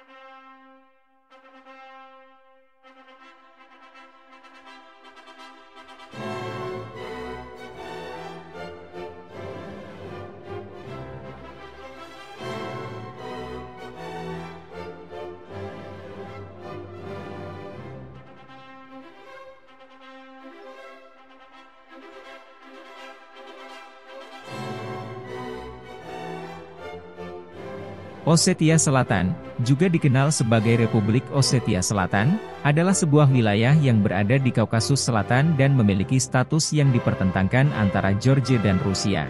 Ossetia Selatan, juga dikenal sebagai Republik Ossetia Selatan, adalah sebuah wilayah yang berada di Kaukasus Selatan dan memiliki status yang dipertentangkan antara Georgia dan Rusia.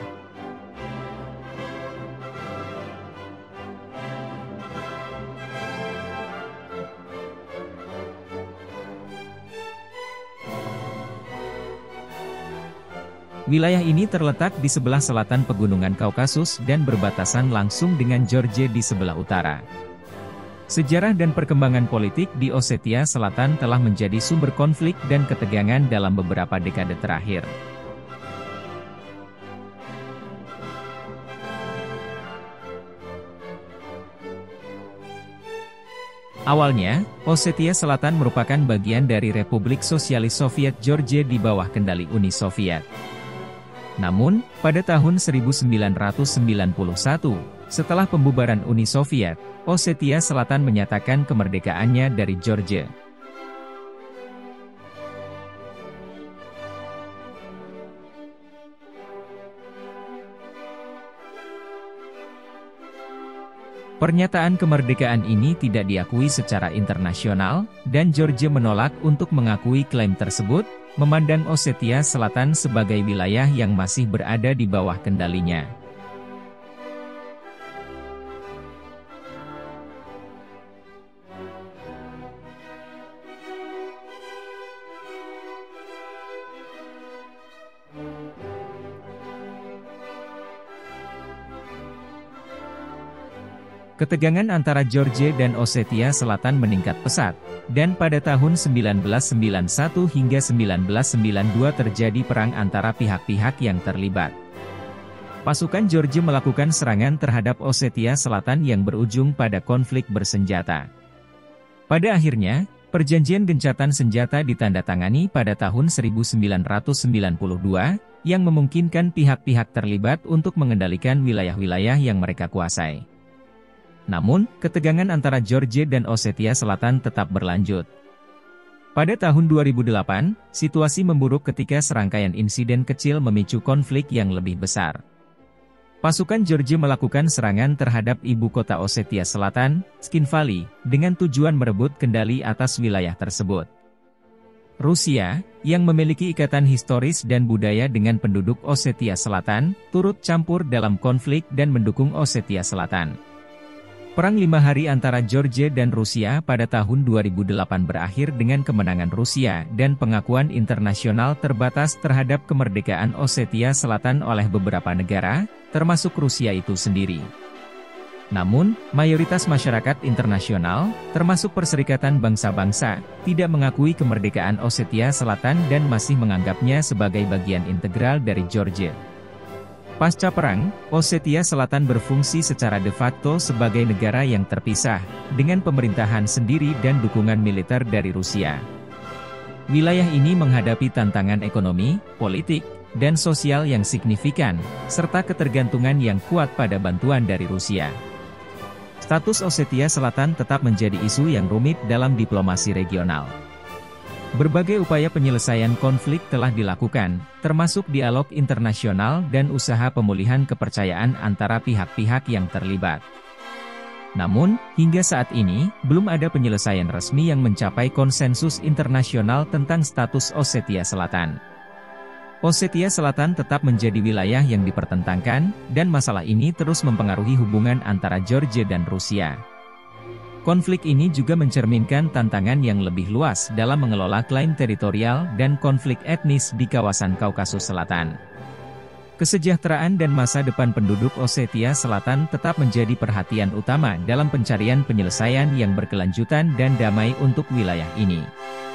Wilayah ini terletak di sebelah selatan Pegunungan Kaukasus dan berbatasan langsung dengan Georgia di sebelah utara. Sejarah dan perkembangan politik di Ossetia Selatan telah menjadi sumber konflik dan ketegangan dalam beberapa dekade terakhir. Awalnya, Ossetia Selatan merupakan bagian dari Republik Sosialis Soviet Georgia di bawah kendali Uni Soviet. Namun, pada tahun 1991, setelah pembubaran Uni Soviet, Ossetia Selatan menyatakan kemerdekaannya dari Georgia. Pernyataan kemerdekaan ini tidak diakui secara internasional, dan Georgia menolak untuk mengakui klaim tersebut, memandang Ossetia Selatan sebagai wilayah yang masih berada di bawah kendalinya. Ketegangan antara Georgia dan Ossetia Selatan meningkat pesat, dan pada tahun 1991 hingga 1992 terjadi perang antara pihak-pihak yang terlibat. Pasukan Georgia melakukan serangan terhadap Ossetia Selatan yang berujung pada konflik bersenjata. Pada akhirnya, perjanjian gencatan senjata ditandatangani pada tahun 1992, yang memungkinkan pihak-pihak terlibat untuk mengendalikan wilayah-wilayah yang mereka kuasai. Namun, ketegangan antara Georgia dan Ossetia Selatan tetap berlanjut. Pada tahun 2008, situasi memburuk ketika serangkaian insiden kecil memicu konflik yang lebih besar. Pasukan Georgia melakukan serangan terhadap ibu kota Ossetia Selatan, Tskhinvali, dengan tujuan merebut kendali atas wilayah tersebut. Rusia, yang memiliki ikatan historis dan budaya dengan penduduk Ossetia Selatan, turut campur dalam konflik dan mendukung Ossetia Selatan. Perang 5 hari antara Georgia dan Rusia pada tahun 2008 berakhir dengan kemenangan Rusia dan pengakuan internasional terbatas terhadap kemerdekaan Ossetia Selatan oleh beberapa negara, termasuk Rusia itu sendiri. Namun, mayoritas masyarakat internasional, termasuk Perserikatan Bangsa-Bangsa, tidak mengakui kemerdekaan Ossetia Selatan dan masih menganggapnya sebagai bagian integral dari Georgia. Pasca perang, Ossetia Selatan berfungsi secara de facto sebagai negara yang terpisah, dengan pemerintahan sendiri dan dukungan militer dari Rusia. Wilayah ini menghadapi tantangan ekonomi, politik, dan sosial yang signifikan, serta ketergantungan yang kuat pada bantuan dari Rusia. Status Ossetia Selatan tetap menjadi isu yang rumit dalam diplomasi regional. Berbagai upaya penyelesaian konflik telah dilakukan, termasuk dialog internasional dan usaha pemulihan kepercayaan antara pihak-pihak yang terlibat. Namun, hingga saat ini, belum ada penyelesaian resmi yang mencapai konsensus internasional tentang status Ossetia Selatan. Ossetia Selatan tetap menjadi wilayah yang dipertentangkan, dan masalah ini terus mempengaruhi hubungan antara Georgia dan Rusia. Konflik ini juga mencerminkan tantangan yang lebih luas dalam mengelola klaim teritorial dan konflik etnis di kawasan Kaukasus Selatan. Kesejahteraan dan masa depan penduduk Ossetia Selatan tetap menjadi perhatian utama dalam pencarian penyelesaian yang berkelanjutan dan damai untuk wilayah ini.